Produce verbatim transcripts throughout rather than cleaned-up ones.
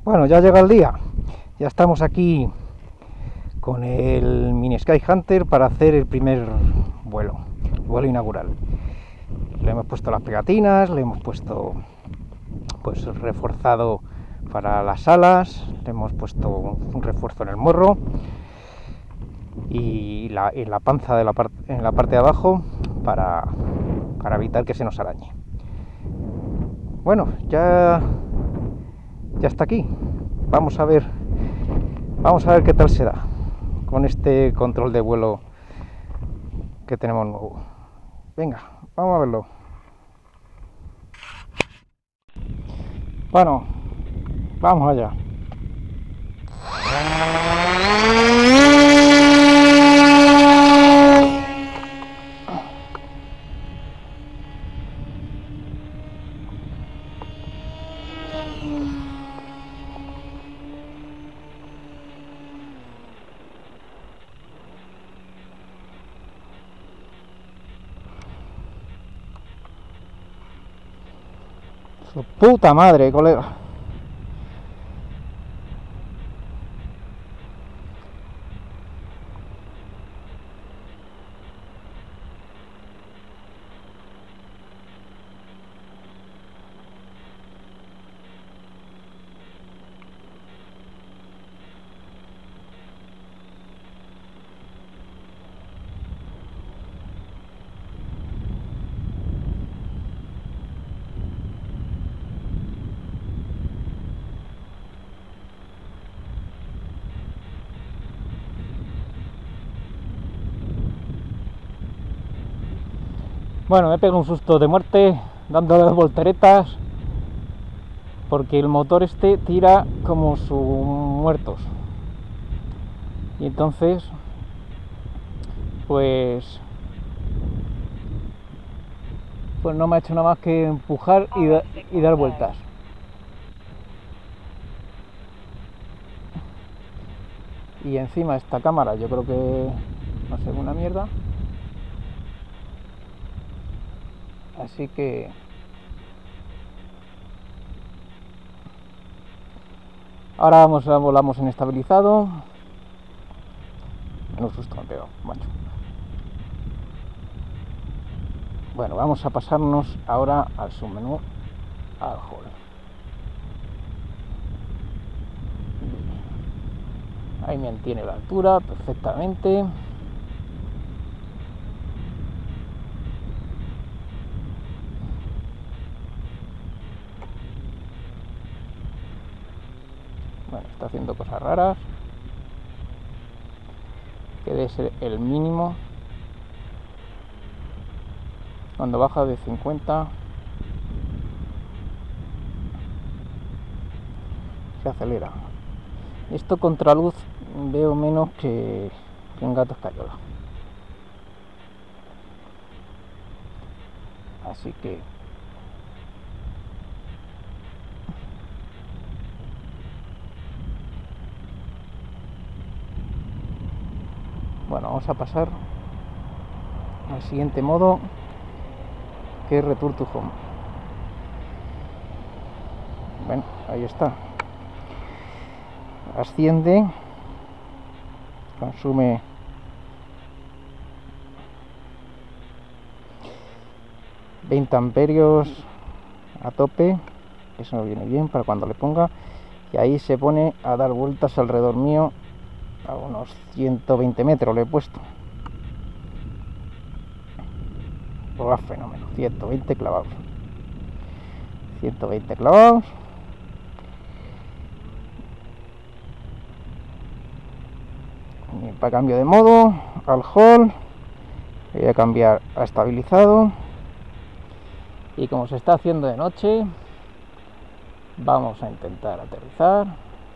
Bueno, ya llega el día, ya estamos aquí con el Mini Sky Hunter para hacer el primer vuelo, el vuelo inaugural. Le hemos puesto las pegatinas, le hemos puesto pues reforzado para las alas, le hemos puesto un refuerzo en el morro y la, en la panza de la parte, en la parte de abajo para, para evitar que se nos arañe. Bueno, ya ya está aquí. Vamos a ver, vamos a ver qué tal se da con este control de vuelo que tenemos nuevo. Venga, vamos a verlo. Bueno, vamos allá. Su puta madre, colega. Bueno, me pego un susto de muerte dándole las volteretas porque el motor este tira como sus muertos. Y entonces, pues, pues no me ha hecho nada más que empujar y, da, y dar vueltas. Y encima esta cámara, yo creo que no sé, una mierda. Así que ahora vamos a volamos en estabilizado. Menos susto me pego, macho. Bueno, vamos a pasarnos ahora al submenú, al hall. Ahí me mantiene la altura perfectamente. Bueno, está haciendo cosas raras. Que debe ser el mínimo. Cuando baja de cincuenta se acelera. Esto contraluz veo menos que, que en gato escayola. Así que bueno, vamos a pasar al siguiente modo, que es Return to Home. Bueno, ahí está. Asciende, consume veinte amperios a tope, eso viene bien para cuando le ponga, y ahí se pone a dar vueltas alrededor mío a unos ciento veinte metros le he puesto. Pues fenómeno, ciento veinte clavados. ciento veinte clavados. Y para cambio de modo, al hall, voy a cambiar a estabilizado. Y como se está haciendo de noche, vamos a intentar aterrizar.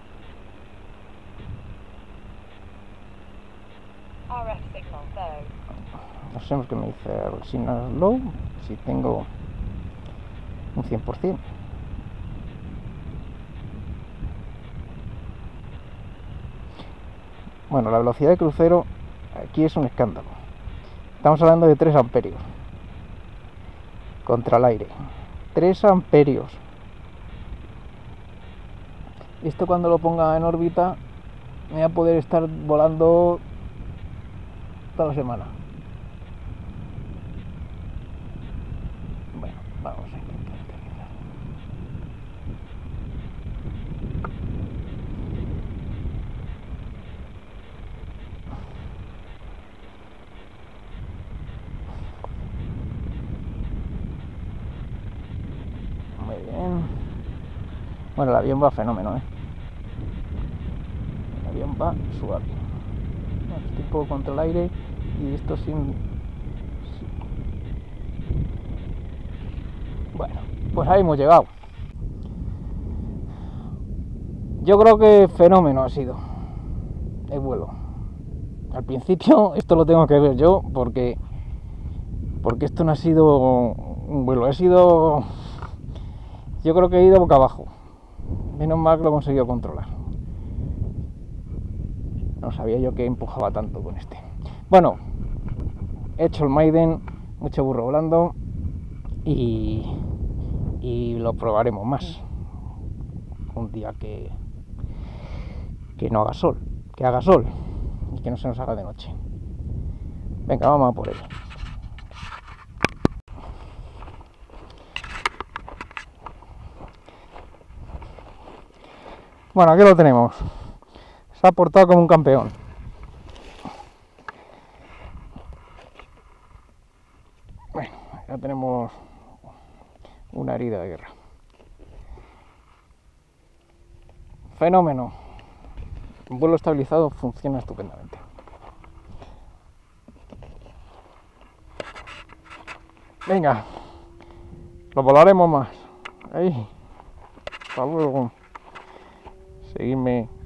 No sé qué me dice el signal low, si tengo un cien por ciento. Bueno, la velocidad de crucero aquí es un escándalo. Estamos hablando de tres amperios contra el aire. tres amperios. Y esto cuando lo ponga en órbita me voy a poder estar volando toda la semana. Bueno, vamos a intentar aterrizar. Muy bien. Bueno, el avión va fenómeno, ¿eh? El avión va suave. Estoy un poco contra el aire y esto sin... Bueno, pues ahí hemos llegado. Yo creo que fenómeno ha sido el vuelo. Al principio esto lo tengo que ver yo porque porque esto no ha sido un vuelo, ha sido, yo creo que he ido boca abajo. Menos mal que lo he conseguido controlar. No sabía yo que empujaba tanto con este. Bueno, he hecho el Maiden, mucho burro volando y, y lo probaremos más un día que, que no haga sol, que haga sol y que no se nos haga de noche. Venga, vamos a por ello. Bueno, aquí lo tenemos. Se ha portado como un campeón. Bueno, ya tenemos una herida de guerra. Fenómeno. Un vuelo estabilizado funciona estupendamente. Venga, lo volaremos más. Ahí. Hasta luego. Seguidme.